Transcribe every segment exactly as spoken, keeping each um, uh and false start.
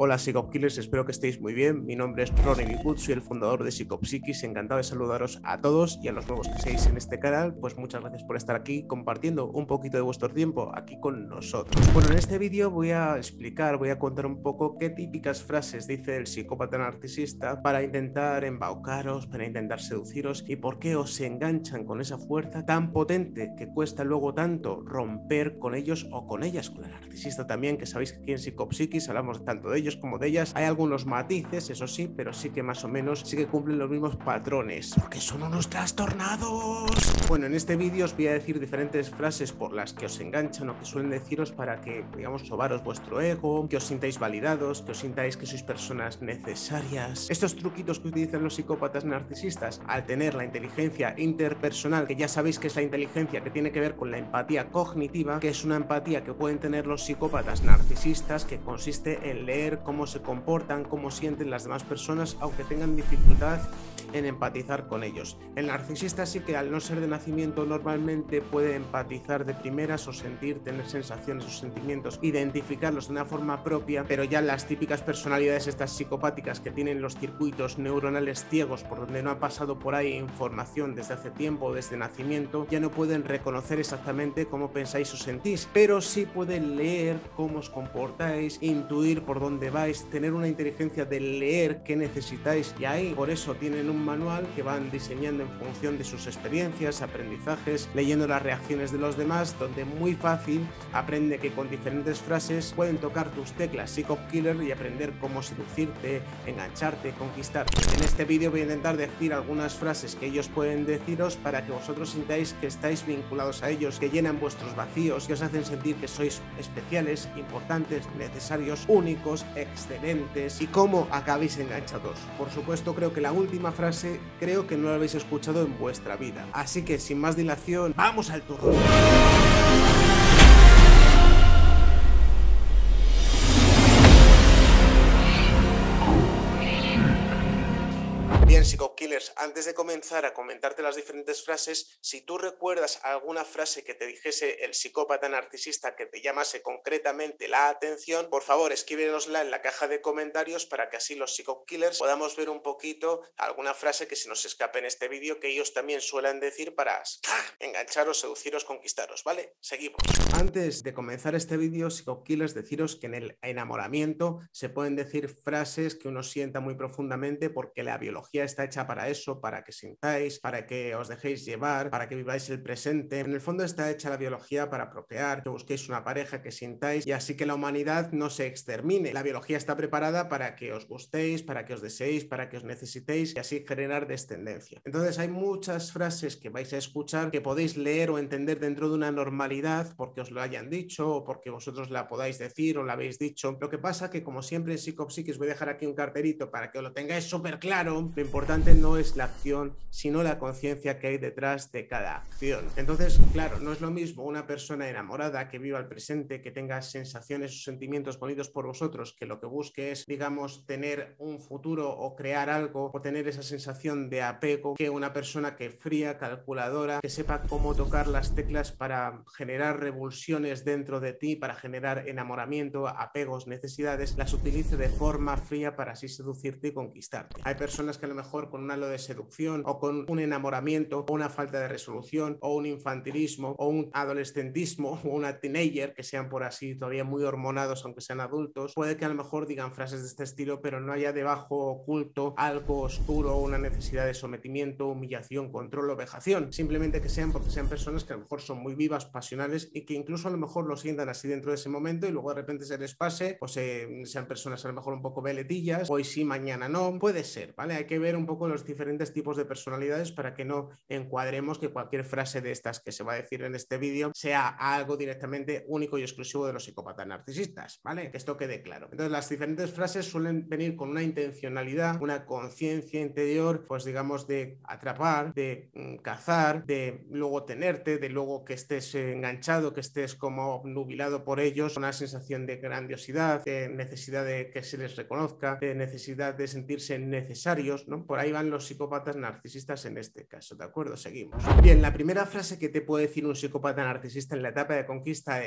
Hola Psychopkillers, espero que estéis muy bien. Mi nombre es Ronnie Bigwood, soy el fundador de Psychopsiquis. Encantado de saludaros a todos y a los nuevos que seáis en este canal. Pues muchas gracias por estar aquí compartiendo un poquito de vuestro tiempo aquí con nosotros. Bueno, en este vídeo voy a explicar, voy a contar un poco qué típicas frases dice el psicópata narcisista para intentar embaucaros, para intentar seduciros y por qué os enganchan con esa fuerza tan potente que cuesta luego tanto romper con ellos o con ellas, con el narcisista también, que sabéis que aquí en Psychopsiquis hablamos tanto de ellos como de ellas. Hay algunos matices, eso sí, pero sí que más o menos sí que cumplen los mismos patrones, porque son unos trastornados. Bueno, en este vídeo os voy a decir diferentes frases por las que os enganchan o que suelen deciros para que, digamos, sobaros vuestro ego, que os sintáis validados, que os sintáis que sois personas necesarias. Estos truquitos que utilizan los psicópatas narcisistas al tener la inteligencia interpersonal, que ya sabéis que es la inteligencia que tiene que ver con la empatía cognitiva, que es una empatía que pueden tener los psicópatas narcisistas, que consiste en leer cómo se comportan, cómo sienten las demás personas, aunque tengan dificultad en empatizar con ellos. El narcisista sí que al no ser de nacimiento normalmente puede empatizar de primeras o sentir, tener sensaciones o sentimientos, identificarlos de una forma propia, pero ya las típicas personalidades estas psicopáticas que tienen los circuitos neuronales ciegos por donde no ha pasado por ahí información desde hace tiempo o desde nacimiento, ya no pueden reconocer exactamente cómo pensáis o sentís, pero sí pueden leer cómo os comportáis, intuir por dónde vais, tener una inteligencia de leer qué necesitáis, y ahí por eso tienen un manual que van diseñando en función de sus experiencias, aprendizajes, leyendo las reacciones de los demás, donde muy fácil aprende que con diferentes frases pueden tocar tus teclas Psychopkiller y aprender cómo seducirte, engancharte, conquistarte. En este vídeo voy a intentar decir algunas frases que ellos pueden deciros para que vosotros sintáis que estáis vinculados a ellos, que llenan vuestros vacíos, que os hacen sentir que sois especiales, importantes, necesarios, únicos, excelentes, y cómo acabéis enganchados. Por supuesto, creo que la última frase creo que no la habéis escuchado en vuestra vida. Así que sin más dilación, ¡vamos al turno! Bien, Psychopkillers, antes de comenzar a comentarte las diferentes frases, si tú recuerdas alguna frase que te dijese el psicópata narcisista que te llamase concretamente la atención, por favor escríbenosla en la caja de comentarios para que así los Psychopkillers podamos ver un poquito alguna frase que se nos escape en este vídeo que ellos también suelen decir para ¡ah!, engancharos, seduciros, conquistaros, ¿vale? Seguimos. Antes de comenzar este vídeo, Psychopkillers, deciros que en el enamoramiento se pueden decir frases que uno sienta muy profundamente porque la biología está hecha para eso, para que sintáis, para que os dejéis llevar, para que viváis el presente. En el fondo está hecha la biología para procrear, que busquéis una pareja, que sintáis, y así que la humanidad no se extermine. La biología está preparada para que os gustéis, para que os deseéis, para que os necesitéis y así generar descendencia. Entonces hay muchas frases que vais a escuchar que podéis leer o entender dentro de una normalidad porque os lo hayan dicho o porque vosotros la podáis decir o la habéis dicho. Lo que pasa que, como siempre en Psychopsiquis, voy a dejar aquí un cartelito para que lo tengáis súper claro. Lo importante no es la acción, sino la conciencia que hay detrás de cada acción. Entonces, claro, no es lo mismo una persona enamorada que viva el presente, que tenga sensaciones o sentimientos bonitos por vosotros, que lo que busque es, digamos, tener un futuro o crear algo o tener esa sensación de apego, que una persona que fría, calculadora, que sepa cómo tocar las teclas para generar revulsiones dentro de ti, para generar enamoramiento, apegos, necesidades, las utilice de forma fría para así seducirte y conquistarte. Hay personas que a lo mejor con un halo de seducción o con un enamoramiento o una falta de resolución o un infantilismo o un adolescentismo o una teenager, que sean por así todavía muy hormonados aunque sean adultos, puede que a lo mejor digan frases de este estilo, pero no haya debajo oculto algo oscuro, una necesidad de sometimiento, humillación, control o vejación. Simplemente que sean porque sean personas que a lo mejor son muy vivas, pasionales y que incluso a lo mejor lo sientan así dentro de ese momento y luego de repente se les pase, pues eh, sean personas a lo mejor un poco veletillas, hoy sí, mañana no. Puede ser, ¿vale? Hay que ver un poco los diferentes tipos de personalidades para que no encuadremos que cualquier frase de estas que se va a decir en este vídeo sea algo directamente único y exclusivo de los psicópatas narcisistas, ¿vale? Que esto quede claro. Entonces las diferentes frases suelen venir con una intencionalidad, una conciencia interior, pues digamos de atrapar, de mm, cazar, de luego tenerte, de luego que estés eh, enganchado, que estés como obnubilado por ellos, una sensación de grandiosidad, de necesidad de que se les reconozca, de necesidad de sentirse necesarios, ¿no? Por ahí van los psicópatas narcisistas en este caso, ¿de acuerdo? Seguimos. Bien, la primera frase que te puede decir un psicópata narcisista en la etapa de conquista es: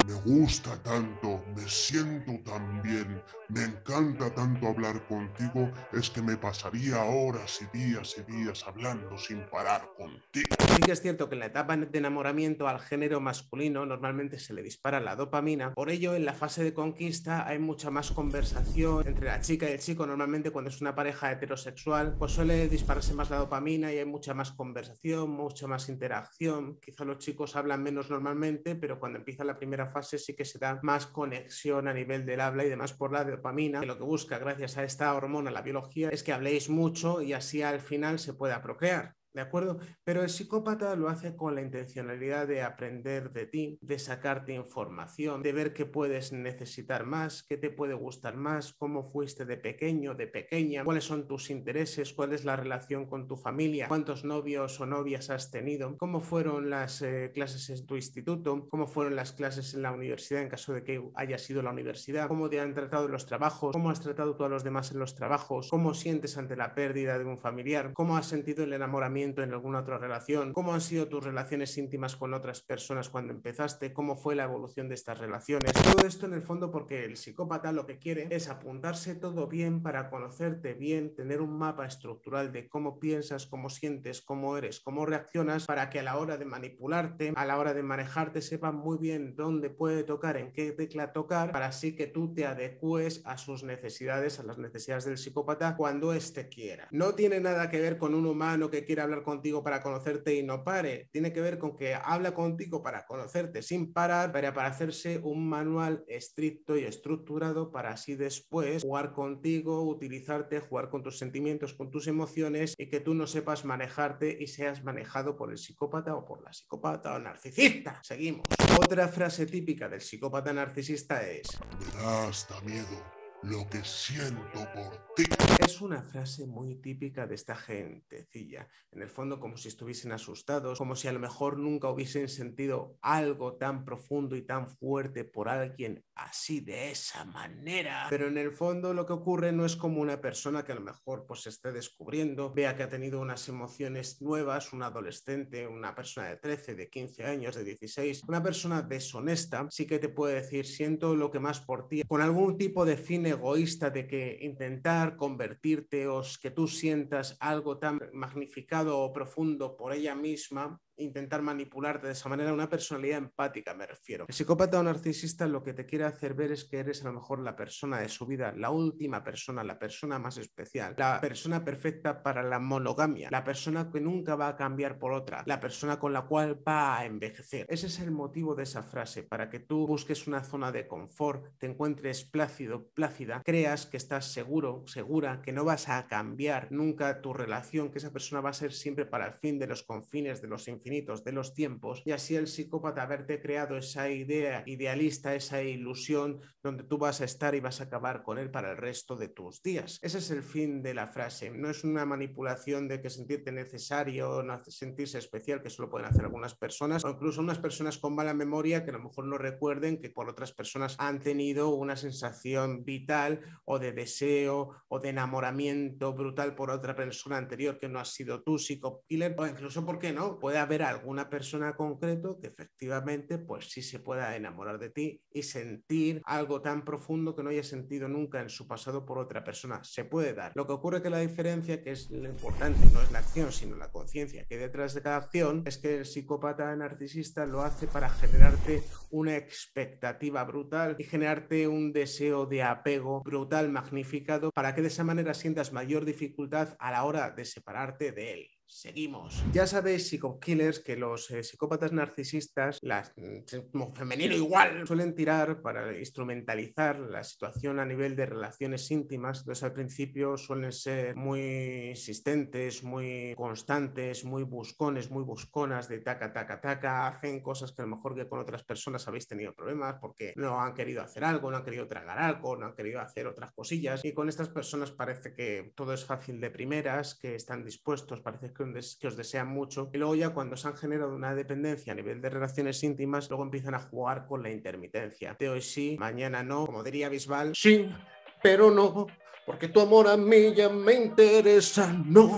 Me gusta tanto, me siento tan bien, me encanta tanto hablar contigo, es que me pasaría horas y días y días hablando sin parar contigo. Sí que es cierto que en la etapa de enamoramiento al género masculino normalmente se le dispara la dopamina, por ello en la fase de conquista hay mucha más conversación entre la chica y el chico. Normalmente cuando es una pareja heterosexual pues suele dispararse más la dopamina y hay mucha más conversación, mucha más interacción. Quizá los chicos hablan menos normalmente, pero cuando empieza la primera fase sí que se da más conexión a nivel del habla y demás por la dopamina, que lo que busca gracias a esta hormona la biología es que habléis mucho y así al final se pueda procrear. ¿De acuerdo? Pero el psicópata lo hace con la intencionalidad de aprender de ti, de sacarte información, de ver qué puedes necesitar más, qué te puede gustar más, cómo fuiste de pequeño, de pequeña, cuáles son tus intereses, cuál es la relación con tu familia, cuántos novios o novias has tenido, cómo fueron las eh, clases en tu instituto, cómo fueron las clases en la universidad en caso de que haya sido la universidad, cómo te han tratado los trabajos, cómo has tratado tú a los demás en los trabajos, cómo sientes ante la pérdida de un familiar, cómo has sentido el enamoramiento en alguna otra relación, cómo han sido tus relaciones íntimas con otras personas cuando empezaste, cómo fue la evolución de estas relaciones. Todo esto en el fondo porque el psicópata lo que quiere es apuntarse todo bien para conocerte bien, tener un mapa estructural de cómo piensas, cómo sientes, cómo eres, cómo reaccionas, para que a la hora de manipularte, a la hora de manejarte, sepa muy bien dónde puede tocar, en qué tecla tocar, para así que tú te adecues a sus necesidades, a las necesidades del psicópata cuando éste quiera. No tiene nada que ver con un humano que quiera hablar contigo para conocerte y no pare. Tiene que ver con que habla contigo para conocerte sin parar, para, para hacerse un manual estricto y estructurado para así después jugar contigo, utilizarte, jugar con tus sentimientos, con tus emociones y que tú no sepas manejarte y seas manejado por el psicópata o por la psicópata o narcisista. Seguimos. Otra frase típica del psicópata narcisista es: Me da hasta miedo lo que siento por ti. Es una frase muy típica de esta gentecilla. En el fondo, como si estuviesen asustados, como si a lo mejor nunca hubiesen sentido algo tan profundo y tan fuerte por alguien así, de esa manera. Pero en el fondo lo que ocurre no es como una persona que a lo mejor pues se esté descubriendo, vea que ha tenido unas emociones nuevas, un adolescente, una persona de trece, de quince años, de dieciséis, una persona deshonesta, sí que te puede decir: siento lo que más por ti, con algún tipo de fin egoísta de que intentar convertirte o que tú sientas algo tan magnificado o profundo por ella misma, intentar manipularte de esa manera. Una personalidad empática me refiero. El psicópata o narcisista lo que te quiere hacer ver es que eres a lo mejor la persona de su vida, la última persona, la persona más especial, la persona perfecta para la monogamia, la persona que nunca va a cambiar por otra, la persona con la cual va a envejecer. Ese es el motivo de esa frase, para que tú busques una zona de confort, te encuentres plácido, plácida, creas que estás seguro, segura, que no vas a cambiar nunca tu relación, que esa persona va a ser siempre para el fin de los confines, de los infinitos, de los tiempos, y así el psicópata haberte creado esa idea idealista, esa ilusión donde tú vas a estar y vas a acabar con él para el resto de tus días. Ese es el fin de la frase. No es una manipulación de que sentirte necesario, no sentirse especial, que eso lo pueden hacer algunas personas, o incluso unas personas con mala memoria que a lo mejor no recuerden que por otras personas han tenido una sensación vital o de deseo o de enamoramiento brutal por otra persona anterior que no has sido tú, psicokiller, o incluso, ¿por qué no? Puede haber alguna persona concreto que efectivamente pues sí se pueda enamorar de ti y sentir algo tan profundo que no haya sentido nunca en su pasado por otra persona. Se puede dar. Lo que ocurre que la diferencia, que es lo importante, no es la acción sino la conciencia que hay detrás de cada acción, es que el psicópata narcisista lo hace para generarte una expectativa brutal y generarte un deseo de apego brutal, magnificado, para que de esa manera sientas mayor dificultad a la hora de separarte de él. Seguimos. Ya sabéis, psicokillers, que los eh, psicópatas narcisistas, las, como femenino igual, suelen tirar para instrumentalizar la situación a nivel de relaciones íntimas. Entonces al principio suelen ser muy insistentes, muy constantes, muy buscones, muy busconas, de taca, taca, taca. Hacen cosas que a lo mejor que con otras personas habéis tenido problemas porque no han querido hacer algo, no han querido tragar algo, no han querido hacer otras cosillas. Y con estas personas parece que todo es fácil de primeras, que están dispuestos, parece que que os desean mucho, y luego ya cuando se han generado una dependencia a nivel de relaciones íntimas, luego empiezan a jugar con la intermitencia. De hoy sí, mañana no, como diría Bisbal, sí, pero no, porque tu amor a mí ya me interesa, no,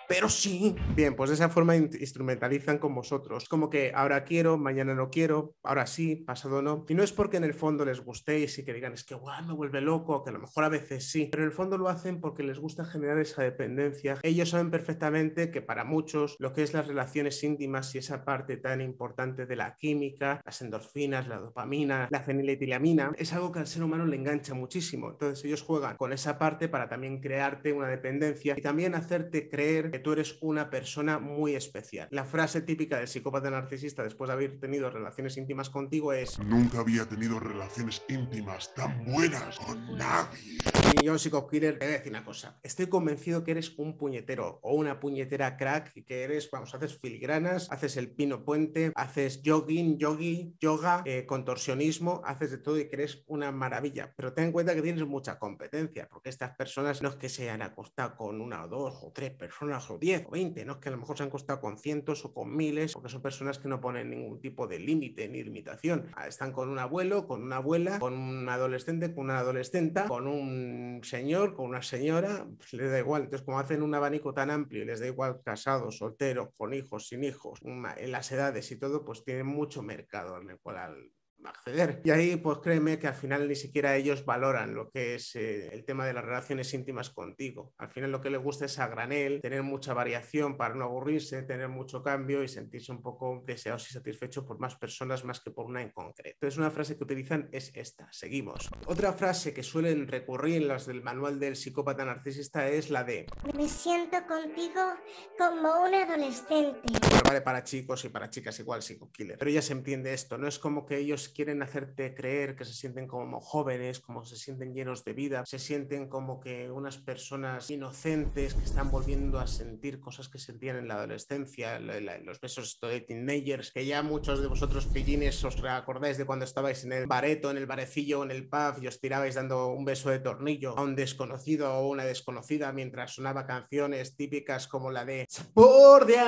pero sí. Bien, pues de esa forma instrumentalizan con vosotros. Como que ahora quiero, mañana no quiero, ahora sí, pasado no. Y no es porque en el fondo les gustéis y que digan es que guau, me vuelve loco, que a lo mejor a veces sí, pero en el fondo lo hacen porque les gusta generar esa dependencia. Ellos saben perfectamente que para muchos lo que es las relaciones íntimas y esa parte tan importante de la química, las endorfinas, la dopamina, la feniletilamina, es algo que al ser humano le engancha muchísimo. Entonces ellos juegan con esa parte para también crearte una dependencia y también hacerte creer que tú eres una persona muy especial. La frase típica del psicópata narcisista después de haber tenido relaciones íntimas contigo es: nunca había tenido relaciones íntimas tan buenas con nadie. Y yo, psicokiller, te voy a decir una cosa. Estoy convencido que eres un puñetero o una puñetera crack y que eres, vamos, haces filigranas, haces el pino puente, haces jogging, yogi, yoga, eh, contorsionismo, haces de todo y que eres una maravilla. Pero ten en cuenta que tienes mucha competencia, porque estas personas no es que se han acostado con una o dos o tres personas o diez o veinte, no es que a lo mejor se han acostado con cientos o con miles, porque son personas que no ponen ningún tipo de límite ni limitación. Están con un abuelo, con una abuela, con un adolescente, con una adolescente, con un señor, con una señora, pues les da igual. Entonces, como hacen un abanico tan amplio y les da igual casados, solteros, con hijos, sin hijos, en las edades y todo, pues tienen mucho mercado en el cual acceder. Y ahí, pues créeme que al final ni siquiera ellos valoran lo que es eh, el tema de las relaciones íntimas contigo. Al final lo que les gusta es a granel, tener mucha variación para no aburrirse, tener mucho cambio y sentirse un poco deseados y satisfechos por más personas más que por una en concreto. Entonces una frase que utilizan es esta. Seguimos. Otra frase que suelen recurrir en las del manual del psicópata narcisista es la de: me siento contigo como un adolescente. Bueno, vale, para chicos y para chicas igual, psicokiller. Pero ya se entiende esto. No es como que ellos quieren hacerte creer que se sienten como jóvenes, como se sienten llenos de vida, se sienten como que unas personas inocentes que están volviendo a sentir cosas que sentían en la adolescencia, la, la, los besos de teenagers, que ya muchos de vosotros pillines os acordáis de cuando estabais en el bareto, en el barecillo, en el pub y os tirabais dando un beso de tornillo a un desconocido o una desconocida mientras sonaba canciones típicas como la de Sabor de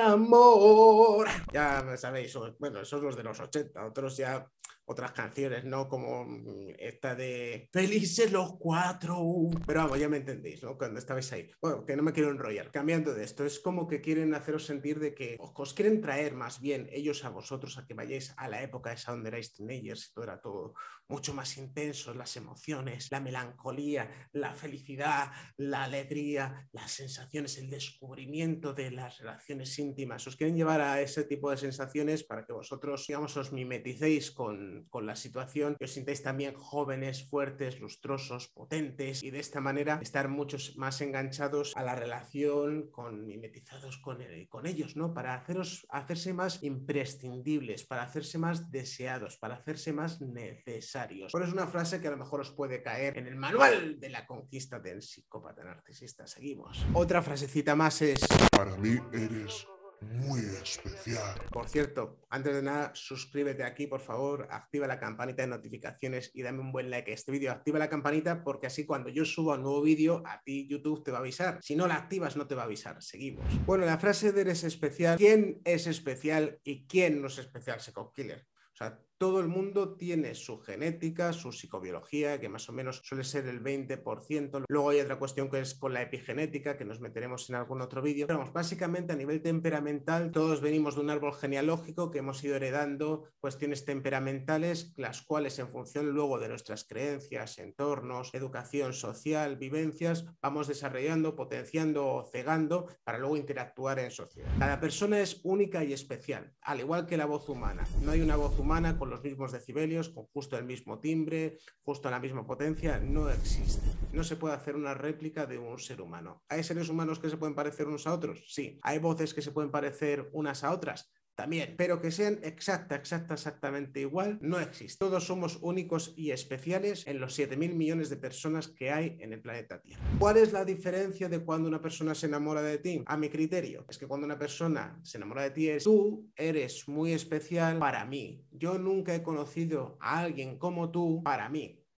amor. Ya sabéis, bueno, esos los de los ochenta, otros ya otras canciones, ¿no? Como esta de Felices los cuatro. Pero vamos, ya me entendéis, ¿no? Cuando estabais ahí. Bueno, que no me quiero enrollar. Cambiando de esto, es como que quieren haceros sentir de que os, os quieren traer más bien ellos a vosotros a que vayáis a la época esa donde erais teenagers y todo era todo mucho más intenso, las emociones, la melancolía, la felicidad, la alegría, las sensaciones, el descubrimiento de las relaciones íntimas. Os quieren llevar a ese tipo de sensaciones para que vosotros, digamos, os mimeticéis con con la situación, que os sintáis también jóvenes, fuertes, lustrosos, potentes y de esta manera estar muchos más enganchados a la relación, con, mimetizados con, el, con ellos, ¿no? Para haceros, hacerse más imprescindibles, para hacerse más deseados, para hacerse más necesarios. Por eso es una frase que a lo mejor os puede caer en el manual de la conquista del psicópata narcisista. Seguimos. Otra frasecita más es: para mí eres muy especial. Por cierto, antes de nada, suscríbete aquí, por favor, activa la campanita de notificaciones y dame un buen like a este vídeo. Activa la campanita porque así cuando yo suba un nuevo vídeo, a ti YouTube te va a avisar. Si no la activas, no te va a avisar. Seguimos. Bueno, la frase de eres especial. ¿Quién es especial y quién no es especial, psicokiller? O sea, todo el mundo tiene su genética, su psicobiología, que más o menos suele ser el veinte por ciento. Luego hay otra cuestión que es con la epigenética, que nos meteremos en algún otro vídeo. Pero vamos, básicamente a nivel temperamental, todos venimos de un árbol genealógico que hemos ido heredando cuestiones temperamentales, las cuales en función luego de nuestras creencias, entornos, educación social, vivencias, vamos desarrollando, potenciando o cegando para luego interactuar en sociedad. Cada persona es única y especial, al igual que la voz humana. No hay una voz humana con los mismos decibelios, con justo el mismo timbre, justo la misma potencia, no existe. No se puede hacer una réplica de un ser humano. ¿Hay seres humanos que se pueden parecer unos a otros? Sí. ¿Hay voces que se pueden parecer unas a otras? También, pero que sean exacta, exacta, exactamente igual, no existe. Todos somos únicos y especiales en los siete mil millones de personas que hay en el planeta Tierra. ¿Cuál es la diferencia de cuando una persona se enamora de ti? A mi criterio, es que cuando una persona se enamora de ti es: tú eres muy especial para mí. Yo nunca he conocido a alguien como tú para mí.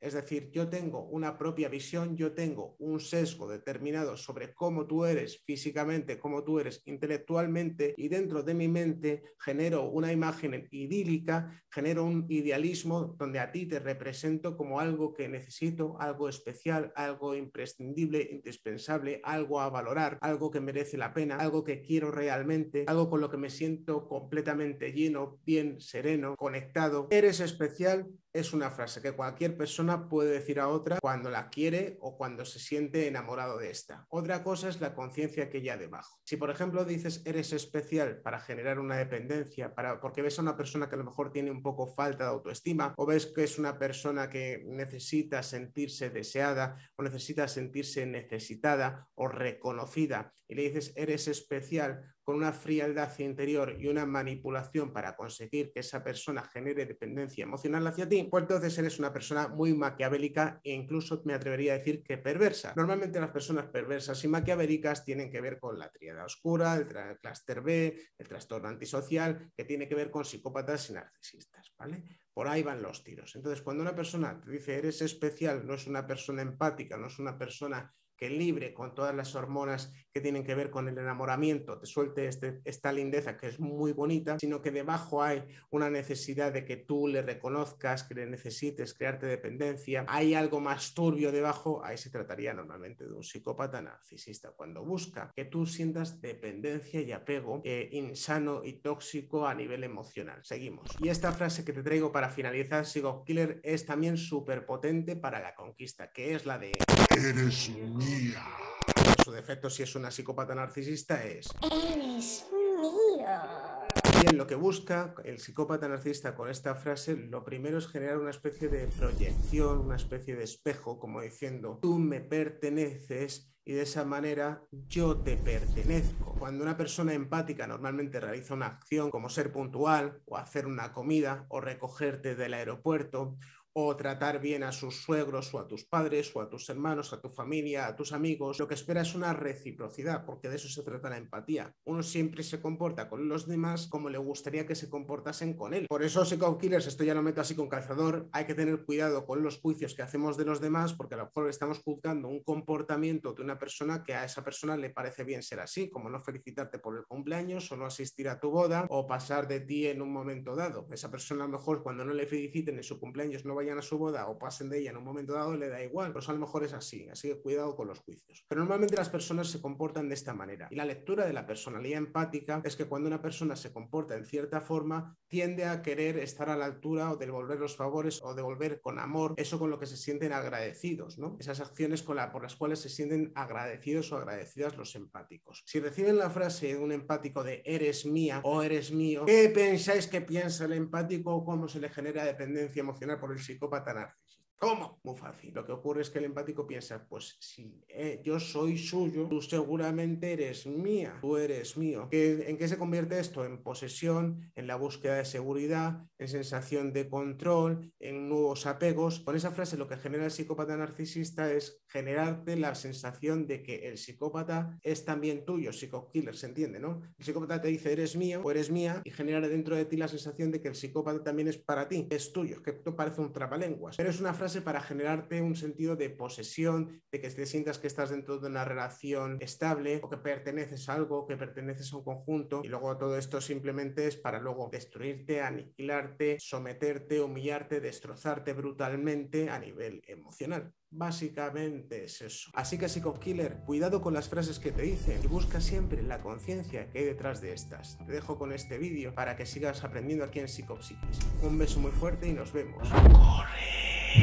Es decir, yo tengo una propia visión, yo tengo un sesgo determinado sobre cómo tú eres físicamente, cómo tú eres intelectualmente, y dentro de mi mente genero una imagen idílica, genero un idealismo donde a ti te represento como algo que necesito, algo especial, algo imprescindible, indispensable, algo a valorar, algo que merece la pena, algo que quiero realmente, algo con lo que me siento completamente lleno, bien, sereno, conectado. Eres especial es una frase que cualquier persona puede decir a otra cuando la quiere o cuando se siente enamorado de esta. Otra cosa es la conciencia que hay debajo. Si por ejemplo dices eres especial para generar una dependencia, para, porque ves a una persona que a lo mejor tiene un poco falta de autoestima, o ves que es una persona que necesita sentirse deseada o necesita sentirse necesitada o reconocida, y le dices eres especial con una frialdad interior y una manipulación para conseguir que esa persona genere dependencia emocional hacia ti, pues entonces eres una persona muy maquiavélica e incluso me atrevería a decir que perversa. Normalmente las personas perversas y maquiavélicas tienen que ver con la tríada oscura, el, el clúster B, el trastorno antisocial, que tiene que ver con psicópatas y narcisistas, ¿vale? Por ahí van los tiros. Entonces, cuando una persona te dice eres especial, no es una persona empática, no es una persona que libre con todas las hormonas que tienen que ver con el enamoramiento, te suelte este, esta lindeza que es muy bonita, sino que debajo hay una necesidad de que tú le reconozcas, que le necesites, crearte dependencia. Hay algo más turbio debajo, ahí se trataría normalmente de un psicópata narcisista, cuando busca que tú sientas dependencia y apego eh, insano y tóxico a nivel emocional. Seguimos. Y esta frase que te traigo para finalizar, Psycho Killer, es también súper potente para la conquista, que es la de eres mía. Su defecto, si es una psicópata narcisista, es eres mío. Bien, lo que busca el psicópata narcisista con esta frase, lo primero es generar una especie de proyección, una especie de espejo, como diciendo, tú me perteneces y de esa manera yo te pertenezco. Cuando una persona empática normalmente realiza una acción como ser puntual o hacer una comida o recogerte del aeropuerto, o tratar bien a sus suegros o a tus padres o a tus hermanos, a tu familia, a tus amigos, lo que espera es una reciprocidad, porque de eso se trata la empatía. Uno siempre se comporta con los demás como le gustaría que se comportasen con él. Por eso, Psycho Killers, esto ya lo meto así con calzador, hay que tener cuidado con los juicios que hacemos de los demás, porque a lo mejor estamos juzgando un comportamiento de una persona que a esa persona le parece bien ser así, como no felicitarte por el cumpleaños o no asistir a tu boda o pasar de ti en un momento dado. Esa persona a lo mejor cuando no le feliciten en su cumpleaños no va vayan a su boda o pasen de ella en un momento dado, le da igual, pero a lo mejor es así, así que cuidado con los juicios. Pero normalmente las personas se comportan de esta manera, y la lectura de la personalidad empática es que cuando una persona se comporta en cierta forma, tiende a querer estar a la altura o devolver los favores o devolver con amor eso con lo que se sienten agradecidos, ¿no? Esas acciones con la, por las cuales se sienten agradecidos o agradecidas los empáticos. Si reciben la frase de un empático de eres mía o eres mío, ¿qué pensáis que piensa el empático o cómo se le genera dependencia emocional por el psicópata narcisista? ¿Cómo? Muy fácil. Lo que ocurre es que el empático piensa, pues si eh, yo soy suyo, tú seguramente eres mía, tú eres mío. ¿Qué, ¿En qué se convierte esto? En posesión, en la búsqueda de seguridad, en sensación de control, en nuevos apegos. Con esa frase lo que genera el psicópata narcisista es generarte la sensación de que el psicópata es también tuyo, Psycho Killer, ¿se entiende, no? El psicópata te dice eres mío o eres mía y genera dentro de ti la sensación de que el psicópata también es para ti, es tuyo, que esto parece un trabalenguas, pero es una frase para generarte un sentido de posesión, de que te sientas que estás dentro de una relación estable o que perteneces a algo, que perteneces a un conjunto, y luego todo esto simplemente es para luego destruirte, aniquilarte, someterte, humillarte, destrozarte brutalmente a nivel emocional. Básicamente es eso. Así que, Psycho Killer, cuidado con las frases que te dicen y busca siempre la conciencia que hay detrás de estas. Te dejo con este vídeo para que sigas aprendiendo aquí en Psicopsiquis. Un beso muy fuerte y nos vemos. ¡Corre!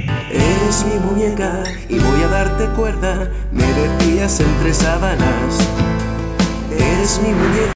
Eres mi muñeca y voy a darte cuerda, me decías entre sábanas. Eres mi muñeca.